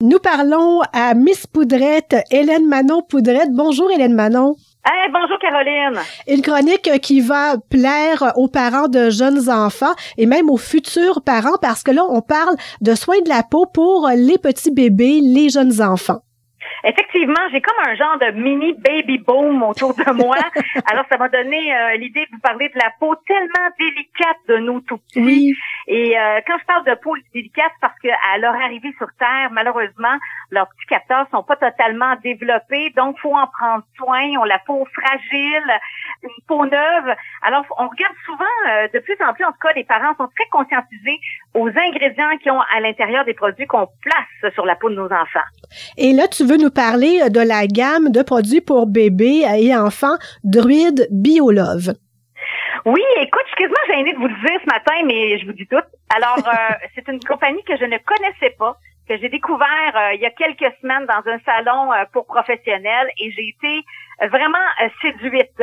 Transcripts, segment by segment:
Nous parlons à Miss Poudrette, Hélène Manon Poudrette. Bonjour Hélène Manon. Hey, bonjour Caroline. Une chronique qui va plaire aux parents de jeunes enfants et même aux futurs parents parce que là, on parle de soins de la peau pour les petits bébés, les jeunes enfants. Effectivement, j'ai comme un genre de mini baby boom autour de moi. Alors, ça m'a donné l'idée de vous parler de la peau tellement délicate de nos tout petits. Oui. Et quand je parle de peau délicate, c'est parce qu'à leur arrivée sur Terre, malheureusement, leurs petits capteurs sont pas totalement développés. Donc, faut en prendre soin. On a la peau fragile, une peau neuve. Alors, on regarde souvent, de plus en plus, en tout cas, les parents sont très conscientisés aux ingrédients qui ont à l'intérieur des produits qu'on place sur la peau de nos enfants. Et là, tu veux nous parler de la gamme de produits pour bébés et enfants Druide Biolove. Oui, écoute, je suis quasiment gênée de vous le dire ce matin, mais je vous dis tout. Alors, c'est une compagnie que je ne connaissais pas, que j'ai découvert il y a quelques semaines dans un salon pour professionnels et j'ai été vraiment séduite.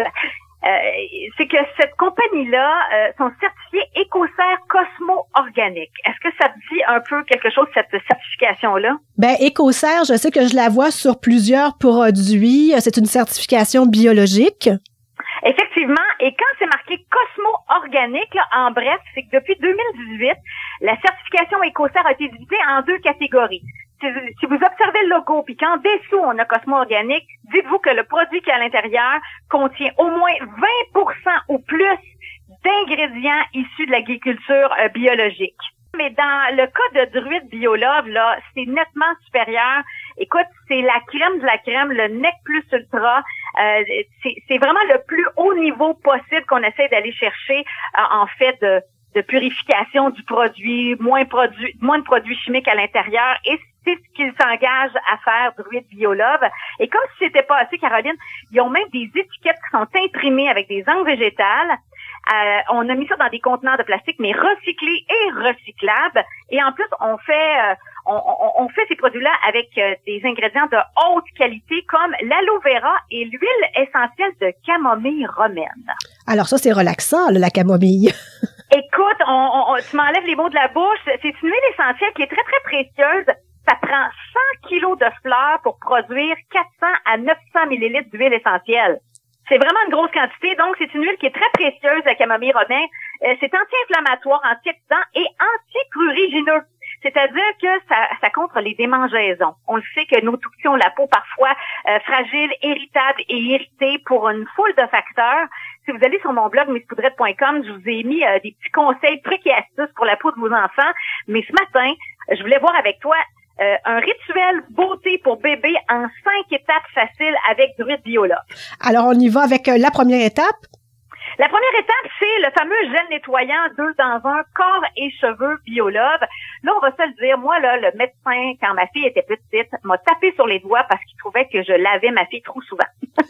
C'est que cette compagnie-là sont certifiés Écocert Cosmo Organique. Est-ce que ça te dit un peu quelque chose, cette certification-là? Ben, Écocert, je sais que je la vois sur plusieurs produits. C'est une certification biologique. Effectivement, et quand c'est marqué Cosmo Organique, là, en bref, c'est que depuis 2018, la certification Écocert a été divisée en deux catégories. Si vous observez le logo, puis qu'en dessous, on a Cosmo Organique, dites-vous que le produit qui est à l'intérieur contient au moins 20% ou plus d'ingrédients issus de l'agriculture biologique. Mais dans le cas de Druide Biolove, là, c'est nettement supérieur. Écoute, c'est la crème de la crème, le Nec Plus Ultra. C'est vraiment le plus haut niveau possible qu'on essaie d'aller chercher, en fait, de purification du produit, moins de produits chimiques à l'intérieur. Et c'est ce qu'ils s'engagent à faire, Druide Biolove. Et comme si c'était pas assez, Caroline, ils ont même des étiquettes qui sont imprimées avec des encres végétales. On a mis ça dans des contenants de plastique, mais recyclés et recyclables. Et en plus, on fait ces produits-là avec des ingrédients de haute qualité comme l'aloe vera et l'huile essentielle de camomille romaine. Alors ça, c'est relaxant, là, la camomille. Écoute, tu m'enlèves les mots de la bouche. C'est une huile essentielle qui est très, très précieuse. Ça prend 100 kilos de fleurs pour produire 400 à 900 millilitres d'huile essentielle. C'est vraiment une grosse quantité, donc c'est une huile qui est très précieuse, la camomille romaine. C'est anti-inflammatoire, antioxydant et anti-prurigineux. C'est-à-dire que ça contre les démangeaisons. On le sait que nos tout petits ont la peau parfois fragile, irritable et irritée pour une foule de facteurs. Si vous allez sur mon blog misspoudrette.com, je vous ai mis des petits conseils, trucs et astuces pour la peau de vos enfants. Mais ce matin, je voulais voir avec toi un rituel beauté pour bébé en 5 étapes faciles avec Druide Biolove. Alors, on y va avec la première étape. La première étape, c'est le fameux gel nettoyant 2 dans 1, corps et cheveux Biolove. Là, on va se le dire, moi, là, le médecin, quand ma fille était petite, m'a tapé sur les doigts parce qu'il trouvait que je lavais ma fille trop souvent.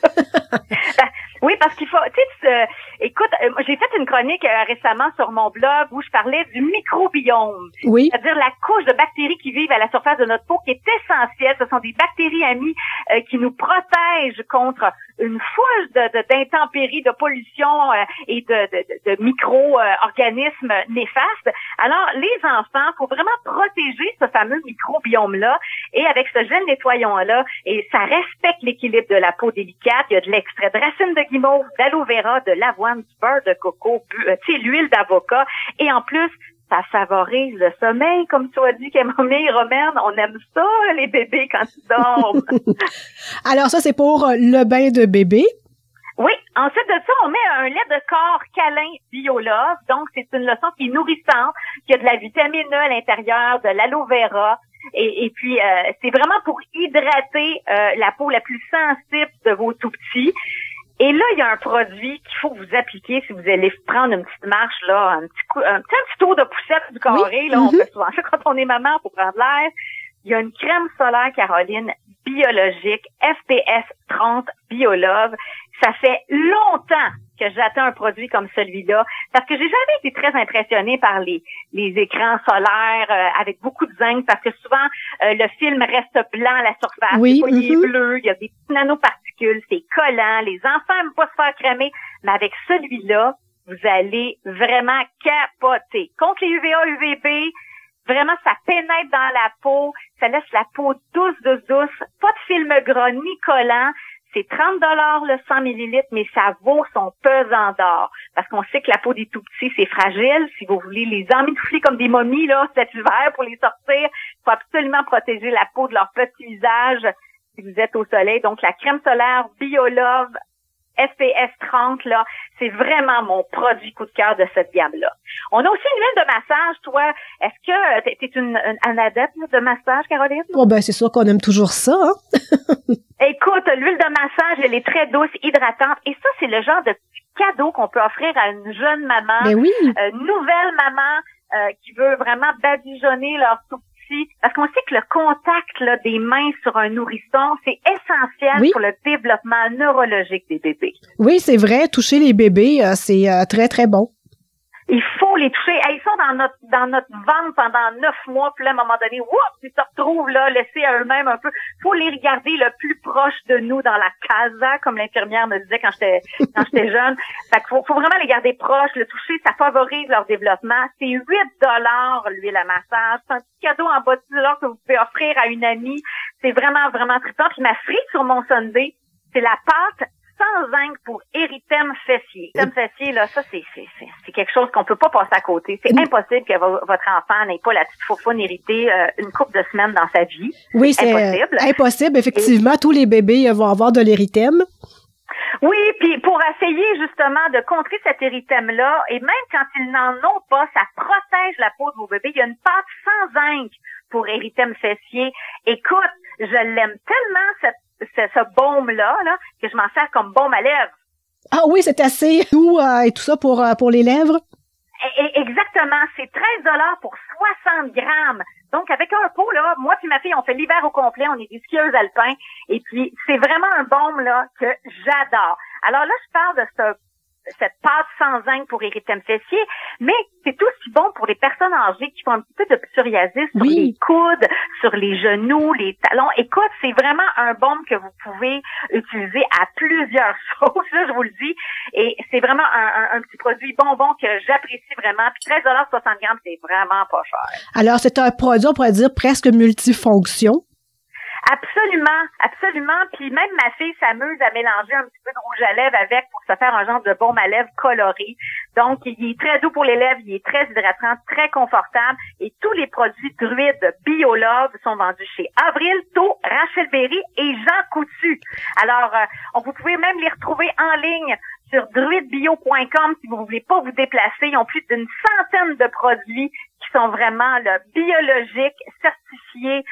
Oui, parce qu'il faut, tu sais, écoute, j'ai fait une chronique récemment sur mon blog où je parlais du microbiome. Oui. C'est-à-dire la couche de bactéries qui vivent à la surface de notre peau qui est essentielle. Ce sont des bactéries amies qui nous protègent contre une foule d'intempéries, de pollution et de micro-organismes néfastes. Alors, les enfants, faut vraiment protéger ce fameux microbiome-là. Et avec ce gel nettoyant-là, et ça respecte l'équilibre de la peau délicate. Il y a de l'extrait de racines de guimauve, d'aloe vera, de l'avoine, du beurre de coco, tu sais, l'huile d'avocat. Et en plus, ça favorise le sommeil, comme tu as dit, camomille romaine. On aime ça, les bébés, quand ils dorment. Alors ça, c'est pour le bain de bébé. Oui. Ensuite de ça, on met un lait de corps câlin Biolove. Donc, c'est une lotion qui est nourrissante, qui a de la vitamine E à l'intérieur, de l'aloe vera. Et puis, c'est vraiment pour hydrater la peau la plus sensible de vos tout-petits. Et là, il y a un produit qu'il faut que vous appliquer si vous allez prendre une petite marche, là, un petit tour de poussette du carré. Oui. Là, on fait souvent ça quand on est maman pour prendre l'air. Il y a une crème solaire, Caroline, biologique, FPS 30 Biolove. Ça fait longtemps que j'attends un produit comme celui-là parce que j'ai jamais été très impressionnée par les écrans solaires avec beaucoup de zinc parce que souvent le film reste blanc à la surface, oui, il est bleu, il y a des petites nanoparticules, c'est collant, les enfants aiment pas se faire crémer, mais avec celui-là, vous allez vraiment capoter. Contre les UVA, UVB, Vraiment, ça pénètre dans la peau, ça laisse la peau douce, pas de film gras ni collant. C'est 30 $ le 100 millilitres, mais ça vaut son pesant d'or. Parce qu'on sait que la peau des tout-petits, c'est fragile. Si vous voulez les emmitoufler comme des momies, là, cet hiver, pour les sortir, il faut absolument protéger la peau de leur petit visage si vous êtes au soleil. Donc, la crème solaire BioLove SPF 30, là, c'est vraiment mon produit coup de cœur de cette gamme-là. On a aussi une huile de massage, toi. Est-ce que t'es un adepte de massage, Caroline? Oh, ben, c'est sûr qu'on aime toujours ça, hein? Écoute, l'huile de massage, elle est très douce, hydratante. Et ça, c'est le genre de cadeau qu'on peut offrir à une jeune maman, ben oui. Nouvelle maman qui veut vraiment badigeonner leur tout petit. Parce qu'on sait que le contact là, des mains sur un nourrisson, c'est essentiel pour le développement neurologique des bébés. Oui, c'est vrai. Toucher les bébés, c'est très, très bon. Il faut les toucher. Ils sont dans notre ventre pendant 9 mois, puis là, à un moment donné, ils se retrouvent là, laissés à eux-mêmes un peu. Faut les regarder le plus proche de nous dans la casa, comme l'infirmière me disait quand j'étais jeune. Fait qu'il faut vraiment les garder proches, le toucher, ça favorise leur développement. C'est 8 $ l'huile à massage. C'est un petit cadeau en bas de $10 que vous pouvez offrir à une amie. C'est vraiment, vraiment trippant. Puis ma frite sur mon sundae, c'est la pâte sans zinc pour érythème fessier. Érythème fessier, là, ça, c'est quelque chose qu'on peut pas passer à côté. C'est impossible que votre enfant n'ait pas la petite foufoune héritée une couple de semaines dans sa vie. Oui, c'est impossible. Effectivement, tous les bébés vont avoir de l'érythème. Oui, puis pour essayer justement de contrer cet érythème-là, et même quand ils n'en ont pas, ça protège la peau de vos bébés. Il y a une pâte sans zinc pour érythème fessier. Écoute, je l'aime tellement, ce baume-là, là, que je m'en sers comme baume à lèvres. Ah oui, c'est assez doux et tout ça pour les lèvres. Exactement, c'est 13 $ pour 60 grammes. Donc, avec un pot, là, moi puis ma fille, on fait l'hiver au complet, on est des skieuses alpins, et puis c'est vraiment un baume, là, que j'adore. Alors là, je parle de cette pâte sans zinc pour érythème fessier, mais c'est aussi bon pour les personnes âgées qui font un petit peu de psoriasis sur les coudes, sur les genoux, les talons. Écoute, c'est vraiment un baume que vous pouvez utiliser à plusieurs sauces, là, je vous le dis, et c'est vraiment un petit produit bonbon que j'apprécie vraiment. Puis 13 $ 60 grammes, c'est vraiment pas cher. Alors, c'est un produit, on pourrait dire, presque multifonction. Absolument, absolument. Puis même ma fille s'amuse à mélanger un petit peu de rouge à lèvres avec pour se faire un genre de baume à lèvres coloré. Donc, il est très doux pour les lèvres, il est très hydratant, très confortable. Et tous les produits Druide BioLove sont vendus chez Avril, Taux, Rachel Berry et Jean Coutu. Alors, vous pouvez même les retrouver en ligne sur druidebio.com si vous voulez pas vous déplacer. Ils ont plus d'une centaine de produits qui sont vraiment là, biologiques, certifiés,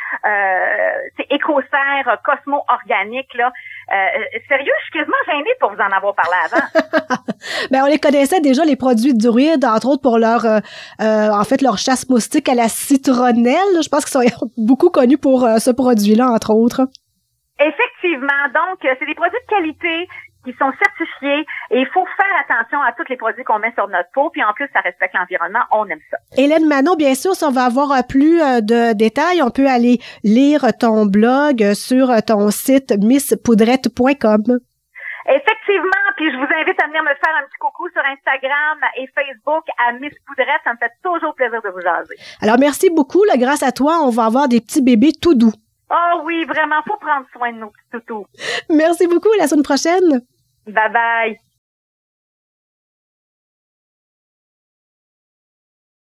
c'est écocère, Cosmo organique là. Sérieux, je suis quasiment gênée pour vous en avoir parlé avant. Ben on les connaissait déjà les produits Druide, entre autres pour leur en fait leur chasse moustique à la citronnelle. Je pense qu'ils sont beaucoup connus pour ce produit-là entre autres. Effectivement, donc c'est des produits de qualité qui sont certifiés et il faut faire attention à tous les produits qu'on met sur notre peau, puis en plus, ça respecte l'environnement, on aime ça. Hélène Manon, bien sûr, si on va avoir plus de détails, on peut aller lire ton blog sur ton site misspoudrette.com. Effectivement, puis je vous invite à venir me faire un petit coucou sur Instagram et Facebook à Miss Poudrette, ça me fait toujours plaisir de vous jaser. Alors, merci beaucoup, là, grâce à toi, on va avoir des petits bébés tout doux. Oh oui, vraiment, faut prendre soin de nos petits toutous. Merci beaucoup, à la semaine prochaine. Bye bye.